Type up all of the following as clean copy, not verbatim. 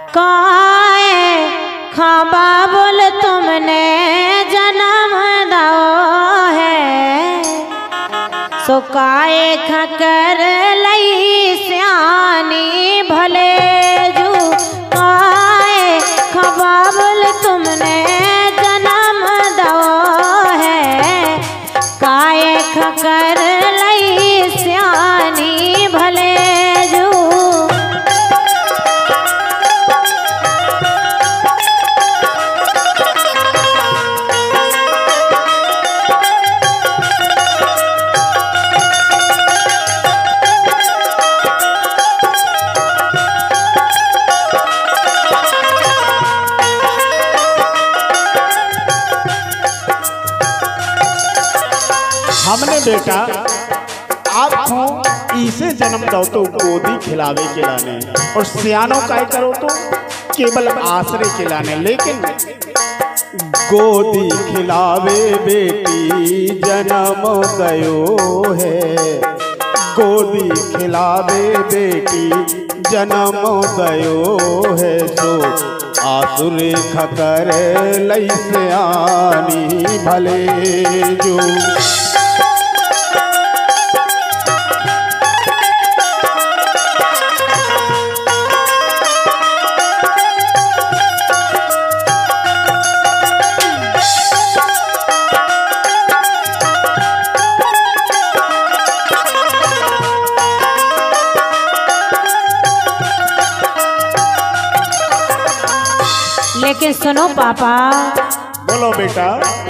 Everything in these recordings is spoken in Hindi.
काए खाबा बोल तुमने जन्म दो है, सो काए खकर लई सियानी भले जू। काए खाबा बोल तुमने जन्म दो है, काए खकर लई सियानी भले जू। हमने बेटा आपको इसे जन्म दो तो गोदी खिलावे खिलाने, और सियानों का करो तो केवल आसरे खिलाने। लेकिन गोदी खिलावे बेटी जन्म दयो है, गोदी खिलावे बेटी जन्म दयो है, सो आसुरे खकर लई सियानी भले जो। लेकिन सुनो पापा, बोलो बेटा।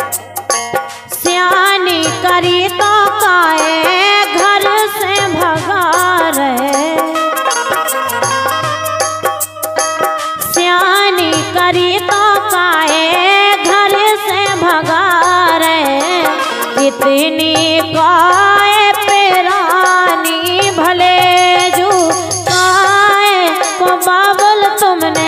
सियानी करी तो काए घर से भगा रहे, सियानी करी तो काए घर से भगा रहे, इतनी काए पेरानी भले जू। काए को बाबुल तुमने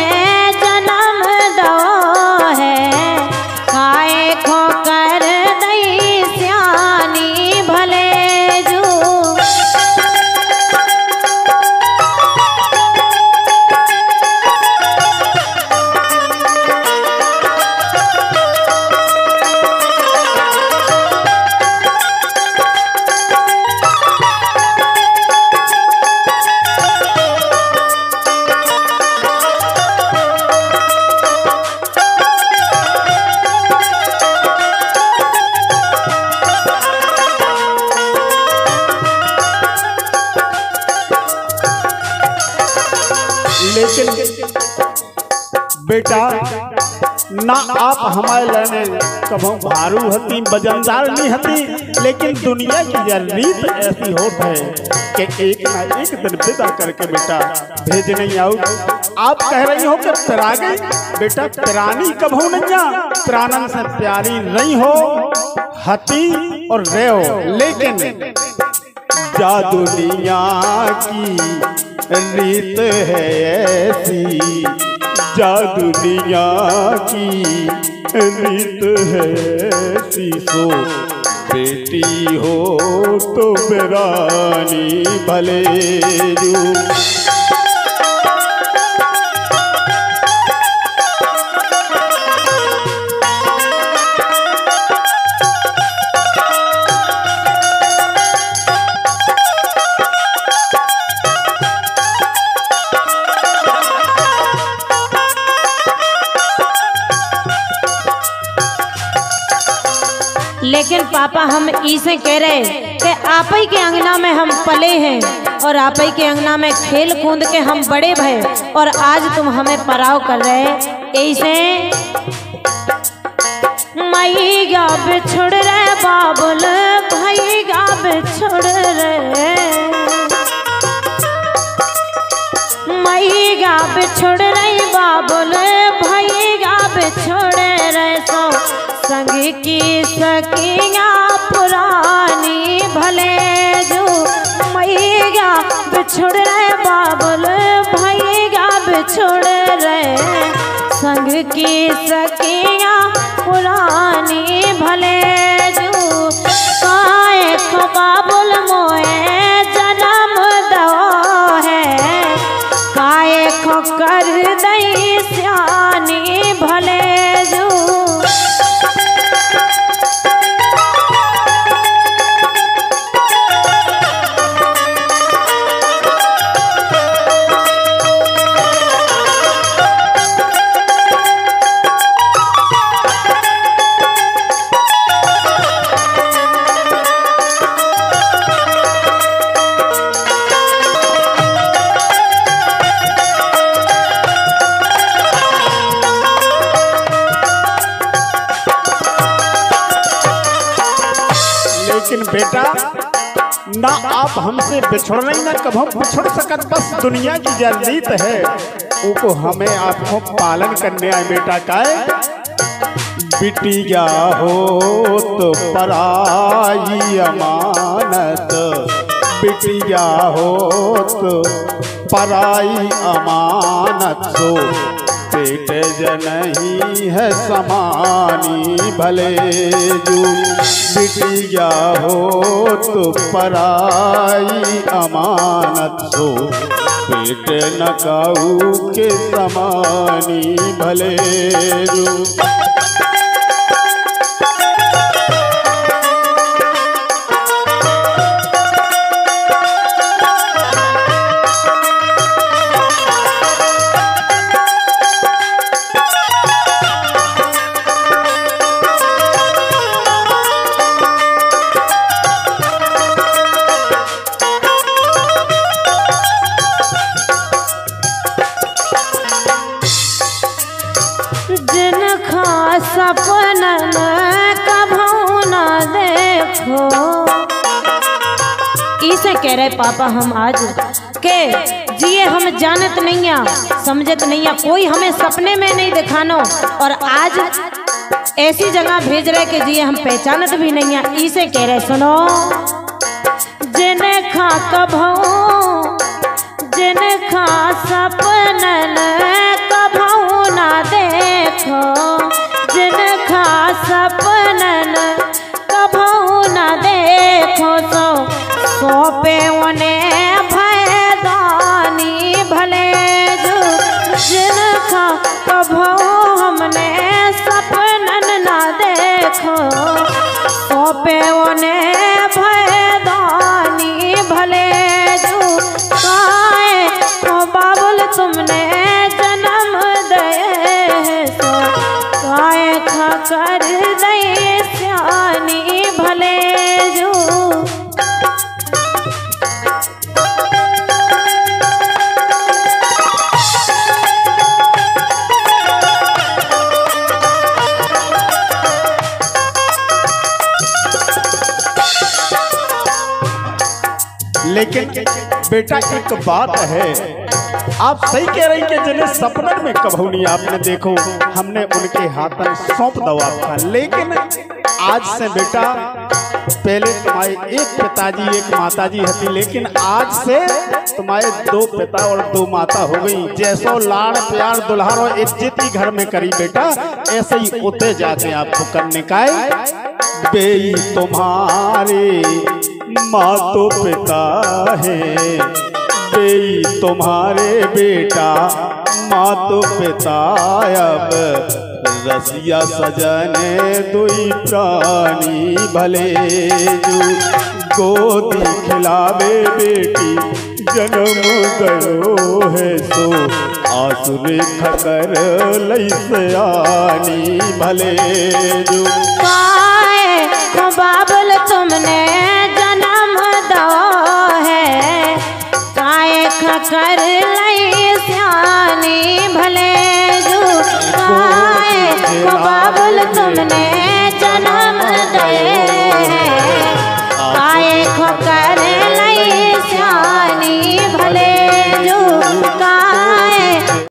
लेकिन बेटा ना आप हमारे लेने कभू भारू हती बजनदार नहीं हती, लेकिन दुनिया की यह रीत ऐसी होती है कि एक ना एक दिन विदा करके बेटा भेजने आऊ। आप कह रही हो कि पिरा गई, बेटा पिरानी कभू नहीं, प्राणन से प्यारी नहीं हो हती और रहो। लेकिन जा दुनिया की रीत है ऐसी, जा दुनिया की रीत है ऐसी, सो बेटी हो तो बेरानी भले जू। लेकिन पापा हम इसे कह रहे कि आप ही के अंगना में हम पले हैं और आप ही के अंगना में खेल कूद के हम बड़े भय, और आज तुम हमें पराव कर रहे ऐसे। मई गा बिछुड़ रहे बाबुल भाई गा बिछुड़ रहे, मई गा बिछुड़ रही बाबुल भाई गा बिछुड़ रहे, सो संग की सखिया पुरानी भले जो। मैया बिछुड़ रहे बाबुल भैया बिछुड़ रहे, संग की सखिया पुरानी भले जो। काए को बाबुल मोए जन्म दो है, काए को कर दई सियानी भले जू। लेकिन बेटा ना आप हमसे बिछड़ नहीं ना कब हम बिछड़ सकत, बस दुनिया की जो रीत है उको हमें आपको पालन करने आए बेटा। का बिटिया हो तो पराई अमानत, बिटिया हो तो पराई अमानत, सो पेट जनही है समानी भले जू। बिटिया हो तो पराई अमानत, सो पेट न काऊ के समानी भले जू। सपनन कभू न देखो, इसे कह रहे पापा हम आज के जिए हम जानत नहीं समझत नहीं, कोई हमें सपने में नहीं दिखानो, और आज ऐसी जगह भेज रहे कि जिए हम पहचानत भी नहीं। इसे कह रहे सुनो, जिन्हें खा कभू जिन्हें खा सपनन कभू न देखो, जिनका सपनन कभू न देखो, सौंपे उन्हें भयदानी भले जू। जिनका कभू हमने सपनन न देखो, सौंपे उन्हें भयदानी भले जू। काहे को बाबुल तुमने जन्म दे सो, काहे खा कर दई सियानी भले जू। लेकिन बेटा एक बात है, आप सही कह रही कि जिन्हें सपनन में कभू नहीं आपने देखो, हमने उनके हाथन सौंप दवा था। लेकिन आज से बेटा, पहले तुम्हारे एक पिताजी एक माताजी हती, लेकिन आज से तुम्हारे दो पिता और दो माता हो गई। जैसो लाड़ प्यार दुल्हन और इज्जत ही घर में करी बेटा, ऐसे ही उते जाके आपको करने का बेई तुम्हारे माँ तो पिता है, बेई तुम्हारे बेटा माँ तो पिता, अब रसिया सजने दुई प्राणी भले जू। गोदी खिलावे बेटी जन्म गयो है, सो आसुरे खकर लई सयानी भले जू। बाबुल तुमने जन्म दो है, काहे खकर लई सियानी भले जू। काहे को बाबुल तुमने